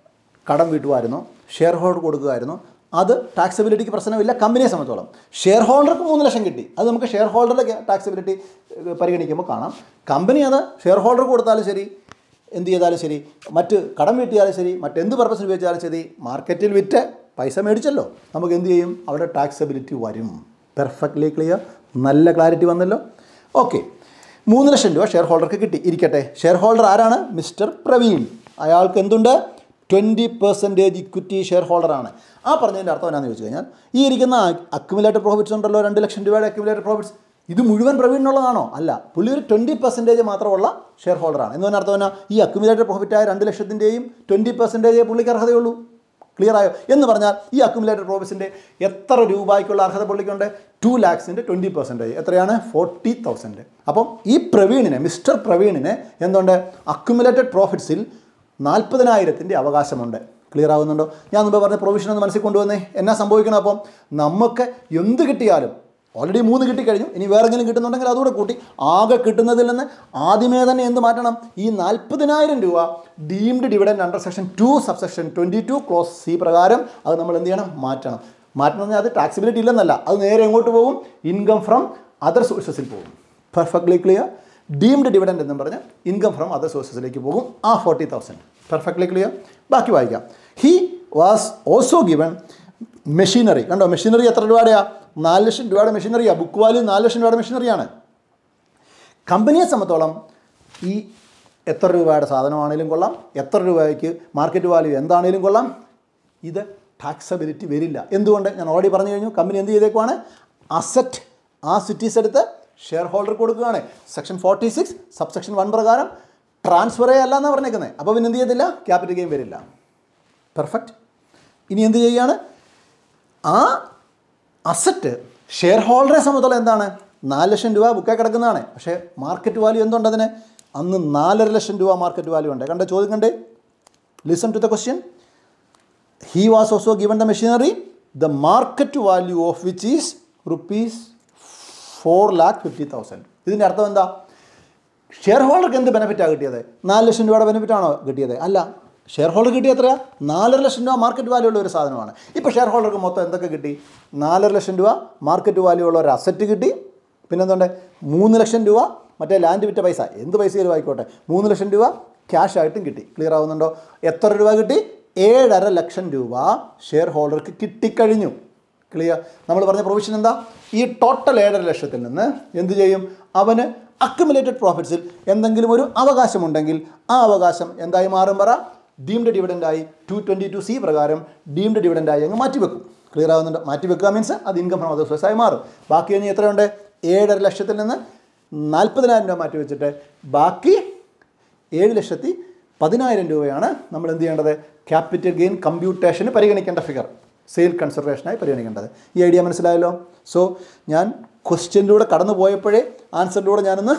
കടം വീട്ടുമായിരുന്നു, ഷെയർ ഹോൾഡർ കൊടുക്കുമായിരുന്നു. അത് ടാക്സബിലിറ്റിക്ക് പ്രശ്നമില്ല കമ്പനിയെ സംബന്ധിച്ചോളം. ഷെയർ ഹോൾഡർക്ക് മൂന്ന് ലക്ഷം കിട്ടി, അത് നമുക്ക് ഷെയർ ഹോൾഡറുടെ ടാക്സബിലിറ്റി പരിഗണിക്കുമ്പോൾ കാണാം. കമ്പനി അത് ഷെയർ ഹോൾഡർ കൊടുത്താലും ശരി, എന്ത് ചെയ്താലും ശരി, മറ്റ് കടം വീട്ടിയാലും ശരി, മറ്റെന്ത് പർപ്പസിന് ഉപയോഗിച്ചാലും ശരി, മാർക്കറ്റിൽ വിറ്റ് പൈസ മേടിച്ചല്ലോ, നമുക്ക് എന്ത് ചെയ്യും, അവിടെ ടാക്സബിലിറ്റി വരും. Perfectly clear. നല്ല ക്ലാരിറ്റി വന്നല്ലോ. ഓക്കെ, മൂന്ന് ലക്ഷം രൂപ ഷെയർ ഹോൾഡർക്ക് കിട്ടി. ഇരിക്കട്ടെ, ഷെയർ ഹോൾഡർ ആരാണ്, മിസ്റ്റർ പ്രവീൺ. അയാൾക്ക് എന്തുണ്ട്, ട്വൻറ്റി പെർസെൻറ്റേജ് ഇക്വിറ്റി ഷെയർ ഹോൾഡറാണ്. ആ പറഞ്ഞതിൻ്റെ അർത്ഥം എന്നാന്ന് ചോദിച്ചു കഴിഞ്ഞാൽ, ഈ ഇരിക്കുന്ന അക്യുമുലേറ്റഡ് പ്രോഫിറ്റ്സ് ഉണ്ടല്ലോ, രണ്ട് ലക്ഷം രൂപയുടെ അക്യുമുലേറ്റഡ് പ്രോഫിറ്റ്സ്, ഇത് മുഴുവൻ പ്രവീണിനുള്ളതാണോ? അല്ല, പുള്ളി ഒരു ട്വൻറ്റി പെർസെൻറ്റേജ് മാത്രമുള്ള ഷെയർ ഹോൾഡറാണ്. എന്ന് പറഞ്ഞ അർത്ഥം എന്നാ, ഈ അക്യുമുലേറ്റഡ് പ്രോഫിറ്റായ രണ്ട് ലക്ഷത്തിൻ്റെയും ട്വൻറ്റി പെർസെൻറ്റേജ് പുള്ളിക്ക് അർഹതയുള്ളൂ. ക്ലിയർ ആയോ? എന്ന് പറഞ്ഞാൽ ഈ അക്യുമുലേറ്റഡ് പ്രോഫിറ്റ്സിൻ്റെ എത്ര രൂപയ്ക്കുള്ള അർഹത പുള്ളിക്കുണ്ട്, ടു ലാക്സിൻ്റെ ട്വൻറ്റി പെർസെൻറ്റേജ് എത്രയാണ്, ഫോർട്ടി തൗസൻഡ്. അപ്പം ഈ പ്രവീണിനെ, മിസ്റ്റർ പ്രവീണിനെ എന്തുണ്ട്, അക്യുമുലേറ്റഡ് പ്രോഫിറ്റ്സിൽ നാൽപ്പതിനായിരത്തിൻ്റെ അവകാശമുണ്ട്. ക്ലിയർ ആവുന്നുണ്ടോ? ഞാൻ മുമ്പ് പറഞ്ഞ പ്രൊവിഷൻ ഒന്ന് മനസ്സിൽ കൊണ്ടുവന്നേ. എന്നാ സംഭവിക്കണം, അപ്പം നമുക്ക് എന്ത് കിട്ടിയാലും, ഓൾറെഡി മൂന്ന് കിട്ടിക്കഴിഞ്ഞു, ഇനി വേറെ എന്തെങ്കിലും കിട്ടുന്നുണ്ടെങ്കിൽ അതുകൂടെ കൂട്ടി ആകെ കിട്ടുന്നതിൽ നിന്ന് ആദ്യമേ തന്നെ എന്ത് മാറ്റണം, ഈ നാൽപ്പതിനായിരം രൂപ deemed dividend under section two subsection twenty two clause C പ്രകാരം അത് നമ്മൾ എന്ത് ചെയ്യണം, മാറ്റണം. മാറ്റണം എന്ന് പറഞ്ഞാൽ അത് ടാക്സിബിലിറ്റി ഇല്ലെന്നല്ല, അത് നേരെ എങ്ങോട്ട് പോകും, ഇൻകം ഫ്രം അതർ സോഴ്സസിൽ പോകും. Perfectly clear. ഡീംഡ് ഡിവിഡൻഡ് എന്ന് പറഞ്ഞാൽ ഇൻകം ഫ്രം അതർ സോഴ്സസിലേക്ക് പോകും ആ ഫോർട്ടി തൗസൻഡ്. Perfectly clear. ബാക്കി വായിക്കാം. He was also given machinery. കണ്ടോ, മെഷീനറി എത്ര രൂപയുടെയാണ്, നാല് ലക്ഷം രൂപയുടെ മെഷീനറിയാണ്. ബുക്ക് വാല്യൂ നാല് ലക്ഷം രൂപയുടെ മെഷീനറിയാണ്. കമ്പനിയെ സംബന്ധിച്ചോളം ഈ എത്ര രൂപയുടെ സാധനമാണെങ്കിലും കൊള്ളാം, എത്ര രൂപയ്ക്ക് മാർക്കറ്റ് വാല്യൂ എന്താണെങ്കിലും കൊള്ളാം, ഇത് ടാക്സബിലിറ്റി വരില്ല. എന്തുകൊണ്ട്? ഞാൻ ഓൾറെഡി പറഞ്ഞു കഴിഞ്ഞു. കമ്പനി എന്ത് ചെയ്തേക്കുവാണ്, അസറ്റ് ആ സിറ്റീസ് എടുത്ത് ഷെയർ ഹോൾഡർ കൊടുക്കുകയാണ്. Section forty six sub section one പ്രകാരം ട്രാൻസ്ഫറേ അല്ല എന്നാണ് പറഞ്ഞേക്കുന്നത്. അപ്പോൾ പിന്നെ എന്ത് ചെയ്യത്തില്ല, ക്യാപിറ്റൽ ഗെയിൻ വരില്ല. പെർഫെക്റ്റ്. ഇനി എന്ത് ചെയ്യുകയാണ്, ആ അസറ്റ് ഷെയർ ഹോൾഡറെ സംബന്ധിച്ചോളം എന്താണ്, നാല് ലക്ഷം രൂപ ബുക്കായി കിടക്കുന്നതാണ്. പക്ഷേ മാർക്കറ്റ് വാല്യൂ എന്തുണ്ട് അതിന്, അന്ന് നാലര ലക്ഷം രൂപ മാർക്കറ്റ് വാല്യൂ ഉണ്ട്. കണ്ട ചോദ്യം കണ്ടേ, listen to the question. He was also given the machinery the market value of which is rupees four lakh fifty thousand. ഇതിൻ്റെ അർത്ഥം എന്താ, ഷെയർ ഹോൾഡർക്ക് എന്ത് ബെനിഫിറ്റാണ് കിട്ടിയത്, നാല് ലക്ഷം രൂപയുടെ ബെനിഫിറ്റാണോ കിട്ടിയത്? അല്ല, ഷെയർ ഹോൾഡർ കിട്ടിയ എത്രയാണ്, നാലര ലക്ഷം രൂപ മാർക്കറ്റ് വാല്യൂ ഉള്ള ഒരു സാധനമാണ്. ഇപ്പോൾ ഷെയർ ഹോൾഡർക്ക് മൊത്തം എന്തൊക്കെ കിട്ടി, നാലര ലക്ഷം രൂപ മാർക്കറ്റ് വാല്യൂ ഉള്ള ഒരു അസറ്റ് കിട്ടി, പിന്നെ എന്തുകൊണ്ട് മൂന്ന് ലക്ഷം രൂപ മറ്റേ ലാൻഡ് വിറ്റ പൈസ എന്ത് പൈസയിലും ആയിക്കോട്ടെ മൂന്ന് ലക്ഷം രൂപ ക്യാഷ് ആയിട്ടും കിട്ടി. ക്ലിയർ ആവുന്നുണ്ടോ? എത്ര രൂപ കിട്ടി? ഏഴര ലക്ഷം രൂപ ഷെയർ ഹോൾഡർക്ക് കിട്ടിക്കഴിഞ്ഞു. ക്ലിയർ? നമ്മൾ പറഞ്ഞ പ്രൊവിഷൻ എന്താ? ഈ ടോട്ടൽ ഏഴര ലക്ഷത്തിൽ നിന്ന് എന്ത് ചെയ്യും? അവന് അക്യുമുലേറ്റഡ് പ്രോഫിറ്റ്സിൽ എന്തെങ്കിലും ഒരു അവകാശമുണ്ടെങ്കിൽ ആ അവകാശം എന്തായി മാറും? പറ. ഡീംഡ് ഡിവിഡൻ്റായി ടു ട്വൻറ്റി ടു സി പ്രകാരം ഡീംഡ് ഡിവിഡൻ്റായി അങ്ങ് മാറ്റിവെക്കും. ക്ലിയർ ആവുന്നുണ്ട്? മാറ്റിവെക്കുക മീൻസ് അത് ഇൻകം ഫ്രം അതർ സോഴ്സായി മാറും. ബാക്കി കഴിഞ്ഞ് എത്രയുണ്ട്? ഏഴര ലക്ഷത്തിൽ നിന്ന് നാൽപ്പതിനായിരം രൂപ മാറ്റി വെച്ചിട്ട് ബാക്കി ഏഴ് ലക്ഷത്തി പതിനായിരം രൂപയാണ് നമ്മൾ എന്ത് ചെയ്യേണ്ടത്? ക്യാപിറ്റൽ ഗെയിൻ കമ്പ്യൂട്ടേഷന് പരിഗണിക്കേണ്ട ഫിഗർ, സെയിൽ കൺസിഡറേഷനായി പരിഗണിക്കേണ്ടത്. ഈ ഐഡിയ മനസ്സിലായല്ലോ? സോ ഞാൻ ക്വസ്റ്റ്യനിലൂടെ കടന്നു പോയപ്പോഴേ ആൻസറിലൂടെ ഞാനൊന്ന്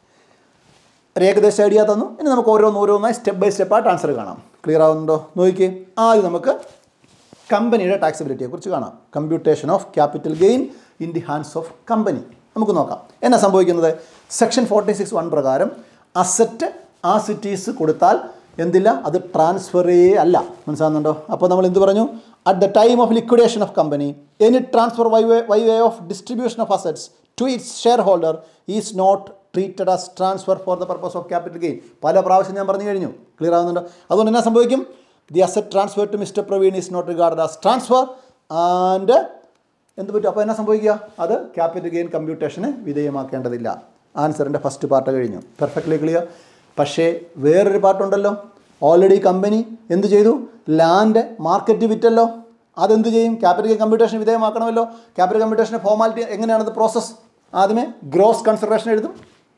ഒരു ഏകദേശം ഐഡിയ തന്നു. ഇനി നമുക്ക് ഓരോന്ന് ഓരോന്നായി സ്റ്റെപ്പ് ബൈ സ്റ്റെപ്പായിട്ട് ആൻസർ കാണാം. ക്ലിയർ ആവുന്നുണ്ടോ? നോക്കിക്കേ. ആദ്യം നമുക്ക് കമ്പനിയുടെ ടാക്സിബിലിറ്റിയെക്കുറിച്ച് കാണാം. Computation of capital gain in the hands of company. നമുക്ക് നോക്കാം എന്നാ സംഭവിക്കുന്നത്. സെക്ഷൻ ഫോർട്ടി സിക്സ് വൺ പ്രകാരം അസറ്റ് ആസിറ്റീസ് കൊടുത്താൽ എന്തില്ല? അത് ട്രാൻസ്ഫറേ അല്ല. മനസ്സിലാകുന്നുണ്ടോ? അപ്പോൾ നമ്മൾ എന്ത് പറഞ്ഞു? At the time of liquidation of company any transfer by way by way of distribution of assets to its shareholder is not treated as transfer for the purpose of capital gain. പല പ്രാവശ്യം ഞാൻ പറഞ്ഞു കഴിഞ്ഞു. Clear ആവുന്നുണ്ടോ? അതുകൊണ്ട് എന്നാ സംഭവിക്കും? The asset transfer to mister Praveen is not regarded as transfer and എന്ത് പറ്റും? അപ്പോൾ എന്നാ സംഭവിക്കുക? അത് ക്യാപിറ്റൽ ഗെയിൻ കമ്പ്യൂട്ടേഷന് വിധേയമാക്കേണ്ടതില്ല. ആൻസറിൻ്റെ ഫസ്റ്റ് പാർട്ട് കഴിഞ്ഞു. Perfectly clear. പക്ഷേ വേറൊരു പാർട്ടുണ്ടല്ലോ. ഓൾറെഡി കമ്പനി എന്ത് ചെയ്തു? ലാൻഡ് മാർക്കറ്റ് വിറ്റല്ലോ. അതെന്ത് ചെയ്യും? ക്യാപിറ്റൽ ഗെയിൻ കമ്പ്യൂട്ടേഷൻ വിധേയമാക്കണമല്ലോ. ക്യാപിറ്റൽ കമ്പ്യൂട്ടേഷൻ്റെ ഫോർമാലിറ്റി എങ്ങനെയാണത് പ്രോസസ്സ്? ആദ്യമേ ഗ്രോസ് കൺസിഡറേഷൻ എഴുതും,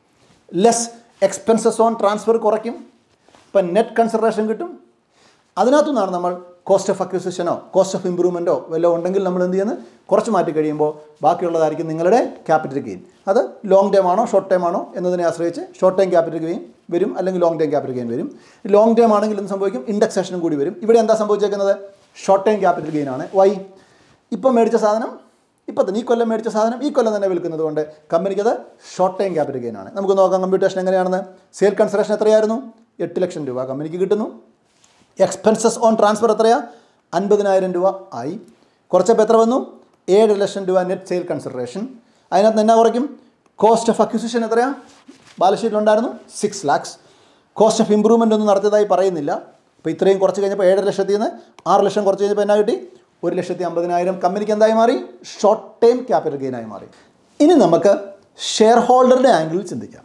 ലെസ് എക്സ്പെൻസസ് ഓൺ ട്രാൻസ്ഫർ കുറയ്ക്കും, ഇപ്പം നെറ്റ് കൺസിഡറേഷൻ കിട്ടും. അതിനകത്തു നിന്നാണ് നമ്മൾ കോസ്റ്റ് ഓഫ് അക്വിസിഷനോ കോസ്റ്റ് ഓഫ് ഇമ്പ്രൂവ്മെൻറ്റോ വല്ലതും ഉണ്ടെങ്കിൽ നമ്മൾ എന്ത് ചെയ്യുന്നത്? കുറച്ച് മാറ്റി കഴിയുമ്പോൾ ബാക്കിയുള്ളതായിരിക്കും നിങ്ങളുടെ ക്യാപിറ്റൽ ഗെയിൻ. അത് ലോങ് ടൈം ആണോ ഷോർട്ട് ടൈം ആണോ എന്നതിനെ ആശ്രയിച്ച് ഷോർട്ട് ടൈം ക്യാപിറ്റൽ ഗെയിൻ വരും, അല്ലെങ്കിൽ ലോങ് ടൈം ക്യാപിറ്റൽ ഗെയിൻ വരും. ലോങ് ടൈം ആണെങ്കിൽ എന്ത് സംഭവിക്കും? ഇൻഡെക്സേഷനും കൂടി വരും. ഇവിടെ എന്താ സംഭവിച്ചേക്കുന്നത്? ഷോർട്ട് ടൈം ക്യാപിറ്റൽ ഗെയിൻ ആണ്. വൈ? ഇപ്പം മേടിച്ച സാധനം ഇപ്പം തന്നെ ഈ കൊല്ലം മേടിച്ച സാധനം ഈ കൊല്ലം തന്നെ വിൽക്കുന്നത് കൊണ്ട് കമ്പനിക്ക് അത് ഷോർട്ട് ടൈം ക്യാപിറ്റൽ ഗെയിൻ ആണ്. നമുക്ക് നോക്കാം കമ്പ്യൂട്ടേഷൻ എങ്ങനെയാണെന്ന്. സെയിൽ കൺസിഡറേഷൻ എത്രയായിരുന്നു? എട്ട് ലക്ഷം രൂപ കമ്പനിക്ക് കിട്ടുന്നു. എക്സ്പെൻസസ് ഓൺ ട്രാൻസ്ഫർ എത്രയാ? അൻപതിനായിരം രൂപ ആയി. കുറച്ചപ്പോൾ എത്ര വന്നു? ഏഴ് ലക്ഷം രൂപ നെറ്റ് സെയിൽ കൺസിഡറേഷൻ. അതിനകത്ത് എന്നാ കുറയ്ക്കും? കോസ്റ്റ് ഓഫ് അക്വിസിഷൻ എത്രയാ? ബാലൻസ് ഷീറ്റിലുണ്ടായിരുന്നു six lakhs. Cost of improvement ഒന്നും നടത്തിയതായി പറയുന്നില്ല. അപ്പോൾ ഇത്രയും കുറച്ച് കഴിഞ്ഞപ്പോൾ ഏഴര ലക്ഷത്തിൽ നിന്ന് ആറ് ലക്ഷം കുറച്ച് കഴിഞ്ഞപ്പോൾ എന്നാ കിട്ടി? ഒരു ലക്ഷത്തി അമ്പതിനായിരം. കമ്പനിക്ക് എന്തായി മാറി? ഷോർട്ട് ടൈം ക്യാപിറ്റൽ ഗെയിനായി മാറി. ഇനി നമുക്ക് ഷെയർ ഹോൾഡറുടെ ആംഗിളിൽ ചിന്തിക്കാം.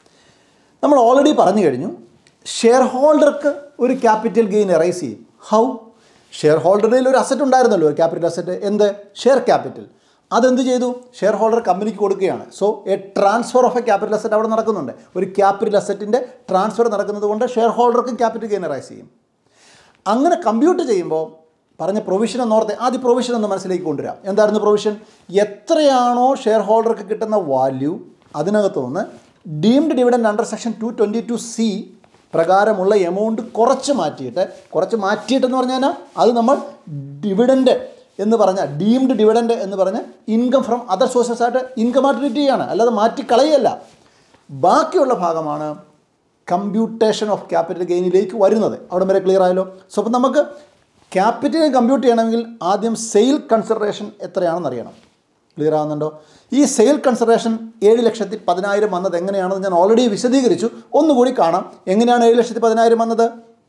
നമ്മൾ ഓൾറെഡി പറഞ്ഞു കഴിഞ്ഞു ഷെയർ ഹോൾഡർക്ക് ഒരു ക്യാപിറ്റൽ ഗെയിൻ എറൈസ് ചെയ്യും. ഹൗ? ഷെയർ ഹോൾഡറിൽ ഒരു അസറ്റ് ഉണ്ടായിരുന്നല്ലോ, ഒരു ക്യാപിറ്റൽ അസറ്റ്. എന്ത്? Share capital. അതെന്ത് ചെയ്തു? ഷെയർ ഹോൾഡർ കമ്പനിക്ക് കൊടുക്കുകയാണ്. So a transfer of a capital asset അവിടെ നടക്കുന്നുണ്ട്. ഒരു ക്യാപിറ്റൽ അസറ്റിൻ്റെ ട്രാൻസ്ഫർ നടക്കുന്നത് കൊണ്ട് ഷെയർ ഹോൾഡർക്കും ക്യാപിറ്റൽ ഗെയിൻ റൈസ് ചെയ്യും. അങ്ങനെ കമ്പ്യൂട്ട് ചെയ്യുമ്പോൾ പറഞ്ഞ പ്രൊവിഷൻ എന്നോർത്തെ ആദ്യം പ്രൊവിഷൻ ഒന്ന് മനസ്സിലേക്ക് കൊണ്ടുവരാം. എന്തായിരുന്നു പ്രൊവിഷൻ? എത്രയാണോ ഷെയർ ഹോൾഡർക്ക് കിട്ടുന്ന വാല്യൂ അതിനകത്തു നിന്ന് deemed dividend under section two twenty two C പ്രകാരമുള്ള എമൗണ്ട് കുറച്ച് മാറ്റിയിട്ട് കുറച്ച് മാറ്റിയിട്ടെന്ന് പറഞ്ഞാൽ അത് നമ്മൾ ഡിവിഡൻഡ് എന്ന് പറഞ്ഞാൽ ഡീംഡ് ഡിവിഡൻഡ് എന്ന് പറഞ്ഞ് ഇൻകം ഫ്രം അതർ സോഴ്സസ് ആയിട്ട് ഇൻകമായിട്ട് ട്രീറ്റ് ചെയ്യുകയാണ്, അല്ലാതെ മാറ്റിക്കളയല്ല. ബാക്കിയുള്ള ഭാഗമാണ് കമ്പ്യൂട്ടേഷൻ ഓഫ് ക്യാപിറ്റൽ ഗെയിനിലേക്ക് വരുന്നത്. അവിടെ വരെ ക്ലിയർ ആയല്ലോ. സോ അപ്പോൾ നമുക്ക് ക്യാപിറ്റൽ കമ്പ്യൂട്ട് ചെയ്യണമെങ്കിൽ ആദ്യം സെയിൽ കൺസിഡറേഷൻ എത്രയാണെന്ന് അറിയണം. ക്ലിയർ ആവുന്നുണ്ടോ? ഈ സെയിൽ കൺസിഡറേഷൻ ഏഴ് ലക്ഷത്തി പതിനായിരം വന്നത് എങ്ങനെയാണെന്ന് ഞാൻ ഓൾറെഡി വിശദീകരിച്ചു. ഒന്നുകൂടി കാണാം. എങ്ങനെയാണ് ഏഴ് ലക്ഷത്തി പതിനായിരം വന്നത്?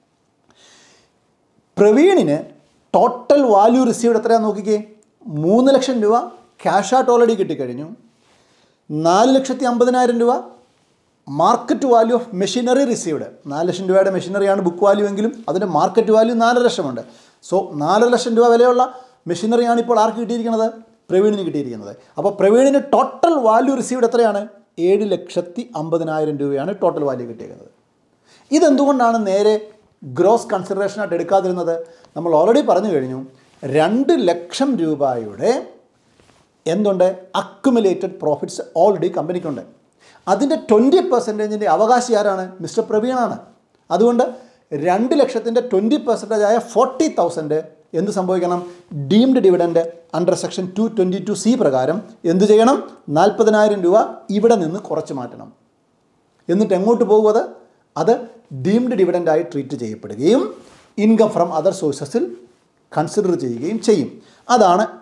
പ്രവീണിന് ടോട്ടൽ വാല്യൂ റിസീവ്ഡ് എത്രയാണെന്ന് നോക്കിക്കേ. മൂന്ന് ലക്ഷം രൂപ ക്യാഷായിട്ട് ഓൾറെഡി കിട്ടിക്കഴിഞ്ഞു. നാല് ലക്ഷത്തി അമ്പതിനായിരം രൂപ market value of machinery received. നാല് ലക്ഷം രൂപയുടെ മെഷീനറിയാണ് ബുക്ക് വാല്യൂ എങ്കിലും അതിൻ്റെ മാർക്കറ്റ് വാല്യൂ നാല് ലക്ഷമുണ്ട്. സോ നാല് ലക്ഷം രൂപ വിലയുള്ള മെഷീനറിയാണ് ഇപ്പോൾ ആർക്ക് കിട്ടിയിരിക്കുന്നത്? പ്രവീണിന് കിട്ടിയിരിക്കുന്നത്. അപ്പോൾ പ്രവീണിന് ടോട്ടൽ വാല്യൂ റിസീവ്ഡ് എത്രയാണ്? ഏഴ് ലക്ഷത്തി അമ്പതിനായിരം രൂപയാണ് ടോട്ടൽ വാല്യൂ കിട്ടിയിരിക്കുന്നത്. ഇതെന്തുകൊണ്ടാണ് നേരെ ഗ്രോസ് കൺസിഡറേഷനായിട്ട് എടുക്കാതിരുന്നത്? നമ്മൾ ഓൾറെഡി പറഞ്ഞു കഴിഞ്ഞു രണ്ട് ലക്ഷം രൂപയുടെ എന്തുണ്ട്? അക്യുമുലേറ്റഡ് പ്രോഫിറ്റ്സ് ഓൾറെഡി കമ്പനിക്കുണ്ട്. അതിൻ്റെ ട്വൻറ്റി പെർസെൻറ്റേജിൻ്റെ അവകാശി ആരാണ്? മിസ്റ്റർ പ്രവീണാണ്. അതുകൊണ്ട് രണ്ട് ലക്ഷത്തിൻ്റെ ട്വൻറ്റി പെർസെൻറ്റേജ് ആയ ഫോർട്ടി തൗസൻഡ് എന്ത് സംഭവിക്കണം? Deemed dividend under section two twenty two C പ്രകാരം എന്ത് ചെയ്യണം? നാൽപ്പതിനായിരം രൂപ ഇവിടെ നിന്ന് കുറച്ച് മാറ്റണം. എന്നിട്ട് എങ്ങോട്ട് പോകും? അത് അത് ഡീംഡ് ഡിവിഡൻഡായി ട്രീറ്റ് ചെയ്യപ്പെടുകയും ഇൻകം ഫ്രം അതർ സോഴ്സസിൽ കൺസിഡർ ചെയ്യുകയും ചെയ്യും. അതാണ്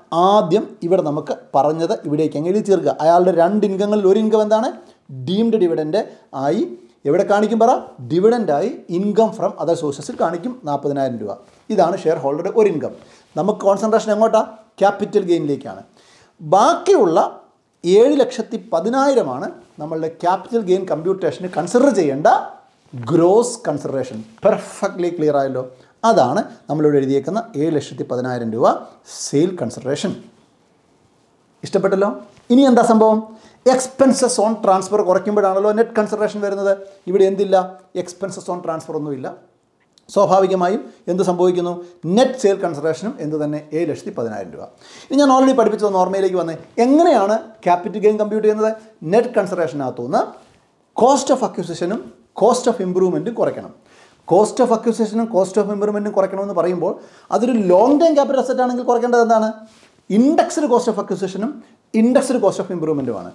ആദ്യം ഇവിടെ നമുക്ക് പറഞ്ഞത് ഇവിടേക്ക് അങ്ങ് എഴുതി ചേർക്കുക. അയാളുടെ രണ്ട് ഇൻകങ്ങളിൽ ഒരു ഇൻകം എന്താണ്? ഡീംഡ് ഡിവിഡൻഡ് ആയി എവിടെ കാണിക്കും പറ? ഡിവിഡൻഡായി ഇൻകം ഫ്രം അതർ സോഴ്സസിൽ കാണിക്കും നാൽപ്പതിനായിരം രൂപ. ഇതാണ് ഷെയർ ഹോൾഡറുടെ ഒരു ഇൻകം. നമുക്ക് കോൺസെൻട്രേഷൻ എങ്ങോട്ടാണ്? ക്യാപിറ്റൽ ഗെയിനിലേക്കാണ്. ബാക്കിയുള്ള ഏഴ് ലക്ഷത്തി പതിനായിരമാണ് നമ്മളുടെ ക്യാപിറ്റൽ ഗെയിൻ കമ്പ്യൂട്ടേഷന് കൺസിഡർ ചെയ്യേണ്ട ഗ്രോസ് കൺസിഡറേഷൻ. പെർഫെക്റ്റ്ലി ക്ലിയർ ആയല്ലോ. അതാണ് നമ്മളിവിടെ എഴുതിയേക്കുന്ന ഏഴ് ലക്ഷത്തി പതിനായിരം രൂപ സെയിൽ കൺസിഡറേഷൻ. ഇഷ്ടപ്പെട്ടല്ലോ? ഇനി എന്താ സംഭവം? എക്സ്പെൻസസ് ഓൺ ട്രാൻസ്ഫർ കുറയ്ക്കുമ്പോഴാണല്ലോ നെറ്റ് കൺസിഡറേഷൻ വരുന്നത്. ഇവിടെ എന്തില്ല? എക്സ്പെൻസസ് ഓൺ ട്രാൻസ്ഫർ ഒന്നുമില്ല. സ്വാഭാവികമായും എന്ത് സംഭവിക്കുന്നു? നെറ്റ് സെയിൽ കൺസിഡറേഷനും എന്ത് തന്നെ ഏഴ് ലക്ഷത്തി പതിനായിരം രൂപ. ഇനി ഞാൻ ഓൾറെഡി പഠിപ്പിച്ചത് ഓർമ്മയിലേക്ക് വന്നേ. എങ്ങനെയാണ് ക്യാപിറ്റൽ ഗെയിൻ കമ്പ്യൂട്ട് ചെയ്യുന്നത്? നെറ്റ് കൺസിഡറേഷനകത്തുനിന്ന് കോസ്റ്റ് ഓഫ് അക്വിസിഷനും കോസ്റ്റ് ഓഫ് ഇംപ്രൂവ്മെൻറ്റും കുറയ്ക്കണം. കോസ്റ്റ് ഓഫ് അക്വിസിഷനും കോസ്റ്റ് ഓഫ് ഇംപ്രൂവ്മെൻറ്റും കുറയ്ക്കണമെന്ന് പറയുമ്പോൾ അതൊരു ലോങ് ടൈം ക്യാപിറ്റൽ അസറ്റ് ആണെങ്കിൽ കുറയ്ക്കേണ്ടത് എന്താണ്? ഇൻഡെക്സ്ഡ് കോസ്റ്റ് ഓഫ് അക്വിസിഷനും ഇൻഡെക്സ്ഡ് കോസ്റ്റ് ഓഫ് ഇംപ്രൂവ്മെൻറ്റുമാണ്.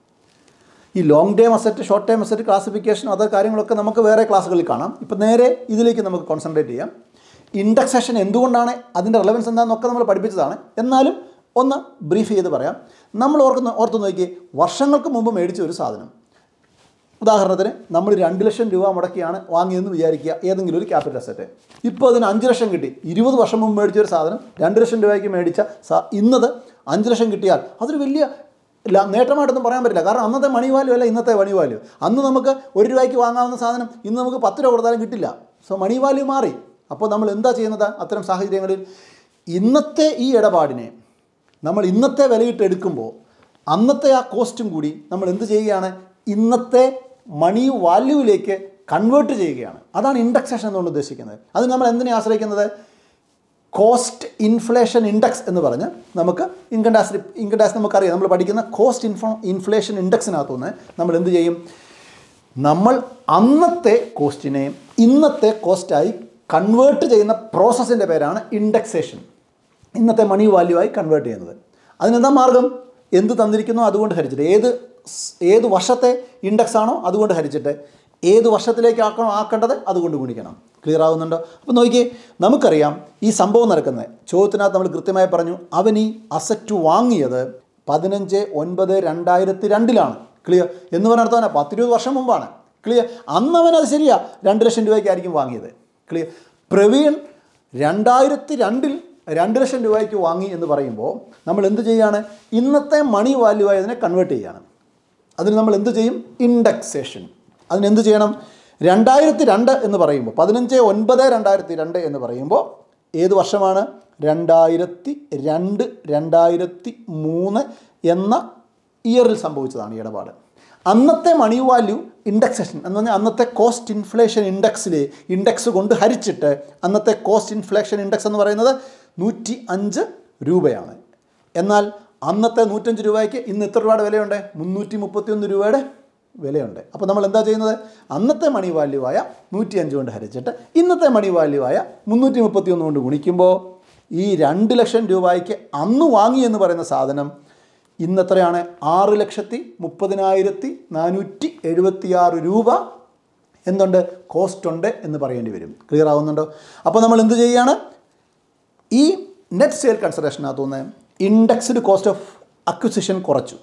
ഈ long time asset, short time asset classification, other കാര്യങ്ങളൊക്കെ നമുക്ക് വേറെ ക്ലാസ്സുകളിൽ കാണാം. ഇപ്പം നേരെ ഇതിലേക്ക് നമുക്ക് കോൺസെൻട്രേറ്റ് ചെയ്യാം. ഇൻഡെക്സേഷൻ എന്തുകൊണ്ടാണ്, അതിൻ്റെ റെലവൻസ് എന്താണെന്നൊക്കെ നമ്മൾ പഠിപ്പിച്ചതാണ്. എന്നാലും ഒന്ന് ബ്രീഫ് ചെയ്ത് പറയാം. നമ്മൾ ഓർക്കുന്ന ഓർത്ത് നോക്കി, വർഷങ്ങൾക്ക് മുമ്പ് മേടിച്ച ഒരു സാധനം, ഉദാഹരണത്തിന് നമ്മൾ രണ്ട് ലക്ഷം രൂപ മുടക്കിയാണ് വാങ്ങിയതെന്ന് വിചാരിക്കുക, ഏതെങ്കിലും ഒരു ക്യാപിറ്റൽ അസറ്റ്. ഇപ്പോൾ അതിന് അഞ്ച് ലക്ഷം കിട്ടി. ഇരുപത് വർഷം മുമ്പ് മേടിച്ച ഒരു സാധനം രണ്ട് ലക്ഷം രൂപയ്ക്ക് മേടിച്ച ഇന്നത് അഞ്ച് ലക്ഷം കിട്ടിയാൽ അതൊരു വലിയ നേട്ടമായിട്ടൊന്നും പറയാൻ പറ്റില്ല. കാരണം അന്നത്തെ മണി വാല്യൂ അല്ല ഇന്നത്തെ മണി വാല്യൂ. അന്ന് നമുക്ക് ഒരു രൂപയ്ക്ക് വാങ്ങാവുന്ന സാധനം ഇന്ന് നമുക്ക് പത്ത് രൂപ കൊടുത്താലും കിട്ടില്ല. സോ മണി വാല്യൂ മാറി. അപ്പോൾ നമ്മൾ എന്താ ചെയ്യുന്നത്? അത്തരം സാഹചര്യങ്ങളിൽ ഇന്നത്തെ ഈ ഇടപാടിനെ നമ്മൾ ഇന്നത്തെ വിലയിട്ട് എടുക്കുമ്പോൾ അന്നത്തെ ആ കോസ്റ്റും കൂടി നമ്മൾ എന്ത് ചെയ്യുകയാണ്? ഇന്നത്തെ മണി വാല്യൂവിലേക്ക് കൺവേർട്ട് ചെയ്യുകയാണ്. അതാണ് ഇൻഡെക്സേഷൻ എന്നുകൊണ്ട് ഉദ്ദേശിക്കുന്നത്. അത് നമ്മൾ എന്തിനെ ആശ്രയിക്കുന്നത്? കോസ്റ്റ് ഇൻഫ്ലേഷൻ ഇൻഡെക്സ് എന്ന് പറഞ്ഞ് നമുക്ക് ഇൻകം ടാക്സ് ഇൻകം ടാക്സ് നമുക്കറിയാം. നമ്മൾ പഠിക്കുന്ന കോസ്റ്റ് ഇൻഫോ ഇൻഫ്ലേഷൻ ഇൻഡെക്സിനകത്തുനിന്ന് നമ്മൾ എന്ത് ചെയ്യും? നമ്മൾ അന്നത്തെ കോസ്റ്റിനെ ഇന്നത്തെ കോസ്റ്റായി കൺവേർട്ട് ചെയ്യുന്ന പ്രോസസ്സിൻ്റെ പേരാണ് ഇൻഡെക്സേഷൻ. ഇന്നത്തെ മണി വാല്യൂ ആയി കൺവേർട്ട് ചെയ്യുന്നത്. അതിനെന്താ മാർഗം? എന്ത് തന്നിരിക്കുന്നോ അതുകൊണ്ട് ഹരിച്ചിട്ട്, ഏത് ഏത് വർഷത്തെ ഇൻഡെക്സ് ആണോ അതുകൊണ്ട് ഹരിച്ചിട്ട്, ഏത് വർഷത്തിലേക്ക് ആക്കണോ ആക്കേണ്ടത് അതുകൊണ്ട് ഗുണിക്കണം. ക്ലിയർ ആവുന്നുണ്ടോ? അപ്പോൾ നോക്കിയേ, നമുക്കറിയാം ഈ സംഭവം നടക്കുന്നത്. ചോദ്യത്തിനകത്ത് നമ്മൾ കൃത്യമായി പറഞ്ഞു, അവൻ ഈ അസറ്റ് വാങ്ങിയത് പതിനഞ്ച് ഒൻപത് രണ്ടായിരത്തി രണ്ടിലാണ്. ക്ലിയർ എന്ന് പറഞ്ഞാൽ പത്തിരുപത് വർഷം മുമ്പാണ്. ക്ലിയർ. അന്ന് അവൻ അത് ശരിയാ രണ്ട് ലക്ഷം രൂപയ്ക്കായിരിക്കും വാങ്ങിയത്. ക്ലിയർ. പ്രവീൺ രണ്ടായിരത്തി രണ്ടിൽ രണ്ട് ലക്ഷം രൂപയ്ക്ക് വാങ്ങി എന്ന് പറയുമ്പോൾ നമ്മൾ എന്ത് ചെയ്യുകയാണ്? ഇന്നത്തെ മണി വാല്യൂ ആയി അതിനെ കൺവേർട്ട് ചെയ്യുകയാണ്. അതിന് നമ്മൾ എന്ത് ചെയ്യും? ഇൻഡെക്സേഷൻ. അതിനെന്ത് ചെയ്യണം? രണ്ടായിരത്തി രണ്ട് എന്ന് പറയുമ്പോൾ പതിനഞ്ച് ഒൻപത് രണ്ടായിരത്തി രണ്ട് എന്ന് പറയുമ്പോൾ ഏത് വർഷമാണ്? രണ്ടായിരത്തി രണ്ട് രണ്ടായിരത്തി മൂന്ന് എന്ന ഇയറിൽ സംഭവിച്ചതാണ് ഈ ഇടപാട്. അന്നത്തെ മണി വാല്യൂ ഇൻഡെക്സേഷൻ എന്ന് പറഞ്ഞാൽ അന്നത്തെ കോസ്റ്റ് ഇൻഫ്ലേഷൻ ഇൻഡെക്സിലെ ഇൻഡെക്സ് കൊണ്ട് ഹരിച്ചിട്ട് അന്നത്തെ കോസ്റ്റ് ഇൻഫ്ലേഷൻ ഇൻഡെക്സ് എന്ന് പറയുന്നത് നൂറ്റി അഞ്ച് രൂപയാണ്. എന്നാൽ അന്നത്തെ നൂറ്റഞ്ച് രൂപയ്ക്ക് ഇന്ന് എത്ര രൂപയുടെ വിലയുണ്ട്? മുന്നൂറ്റി മുപ്പത്തി ഒന്ന് രൂപയുടെ വിലയുണ്ട്. അപ്പോൾ നമ്മൾ എന്താ ചെയ്യുന്നത്? അന്നത്തെ മണി വാല്യൂ ആയ നൂറ്റി അഞ്ച് കൊണ്ട് ഹരിച്ചിട്ട് ഇന്നത്തെ മണി വാല്യൂ ആയ മുന്നൂറ്റി മുപ്പത്തി ഒന്ന് കൊണ്ട് ഗുണിക്കുമ്പോൾ ഈ രണ്ട് ലക്ഷം രൂപയ്ക്ക് അന്ന് വാങ്ങി എന്ന് പറയുന്ന സാധനം ഇന്നെത്രയാണ്? ആറ് ലക്ഷത്തി മുപ്പതിനായിരത്തി നാനൂറ്റി എഴുപത്തി ആറ് രൂപ എന്തുണ്ട്? കോസ്റ്റ് ഉണ്ട് എന്ന് പറയേണ്ടി വരും. ക്ലിയർ ആവുന്നുണ്ടോ? അപ്പോൾ നമ്മൾ എന്ത് ചെയ്യുകയാണ്? ഈ നെറ്റ് സെയിൽ കൺസിഡറേഷനകത്തുനിന്ന് ഇൻഡെക്സ്ഡ് കോസ്റ്റ് ഓഫ് അക്വിസിഷൻ കുറച്ചു.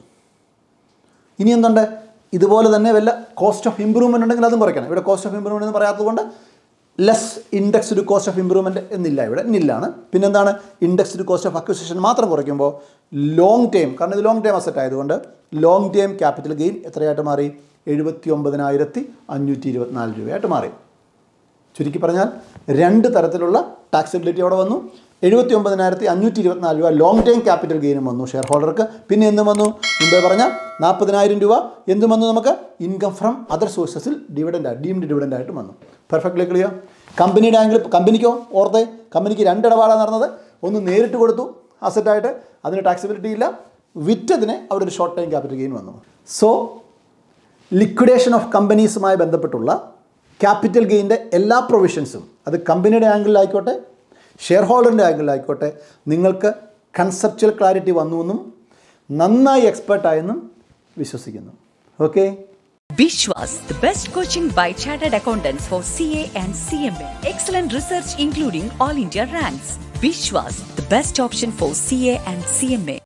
ഇനി എന്തുണ്ട്? ഇതുപോലെ തന്നെ വല്ല കോസ്റ്റ് ഓഫ് ഇംപ്രൂവ്മെൻറ്റ് ഉണ്ടെങ്കിൽ അതും കുറയ്ക്കണം. ഇവിടെ കോസ്റ്റ് ഓഫ് ഇംപ്രൂവ്മെൻറ്റ് എന്ന് പറയാത്തതുകൊണ്ട് less indexed cost of improvement എന്നില്ല, ഇവിടെ നില്ലാണ്. പിന്നെന്താണ്? ഇൻഡെക്സ്ഡ് കോസ്റ്റ് ഓഫ് അക്വിസിഷൻ മാത്രം കുറയ്ക്കുമ്പോൾ ലോങ് ടൈം, കാരണം ഇത് ലോങ് ടൈം അസറ്റ് ആയതുകൊണ്ട് ലോങ് ടൈം ക്യാപിറ്റൽ ഗെയിൻ എത്രയായിട്ട് മാറി? എഴുപത്തി ഒമ്പതിനായിരത്തി അഞ്ഞൂറ്റി ഇരുപത്തിനാല് രൂപയായിട്ട് മാറി. ചുരുക്കി പറഞ്ഞാൽ രണ്ട് തരത്തിലുള്ള ടാക്സബിലിറ്റി അവിടെ വന്നു. എഴുപത്തി ഒമ്പതിനായിരത്തി അഞ്ഞൂറ്റി ഇരുപത്തിനാല് രൂപ ലോങ് ടൈം ക്യാപിറ്റൽ ഗെയിനും വന്നു ഷെയർ ഹോൾഡർക്ക്. പിന്നെ എന്തും വന്നു? മുമ്പേ പറഞ്ഞാൽ നാൽപ്പതിനായിരം രൂപ എന്തും വന്നു നമുക്ക്? ഇൻകം ഫ്രം അതർ സോഴ്സസിൽ ഡിവിഡൻഡ് ഡീംഡ് ഡിവിഡൻഡ് ആയിട്ട് വന്നു. Perfectly clear. കമ്പനിയുടെ ആംഗിൾ, കമ്പനിക്കോ ഓർത്തെ, കമ്പനിക്ക് രണ്ട് ഇടപാടാണ് നടന്നത്. ഒന്ന് നേരിട്ട് കൊടുത്തു അസറ്റായിട്ട്, അതിന് ടാക്സബിലിറ്റി ഇല്ല. വിറ്റതിന് അവിടെ ഒരു ഷോർട്ട് ടൈം ക്യാപിറ്റൽ ഗെയിൻ വന്നു. സോ ലിക്വിഡേഷൻ ഓഫ് കമ്പനീസുമായി ബന്ധപ്പെട്ടുള്ള ക്യാപിറ്റൽ ഗെയിൻ്റെ എല്ലാ പ്രൊവിഷൻസും അത് കമ്പനിയുടെ ആംഗിളിലായിക്കോട്ടെ ഷെയർ ഹോൾഡറിൻ്റെ ആംഗിളിലായിക്കോട്ടെ നിങ്ങൾക്ക് കൺസെപ്ച്വൽ ക്ലാരിറ്റി വന്നു എന്നും നന്നായി എക്സ്പെർട്ടായെന്നും വിശ്വസിക്കുന്നു. Okay. Bishwas, the best coaching by chartered accountants for C A and C M A. Excellent research including all India ranks. Bishwas, the best option for C A and C M A.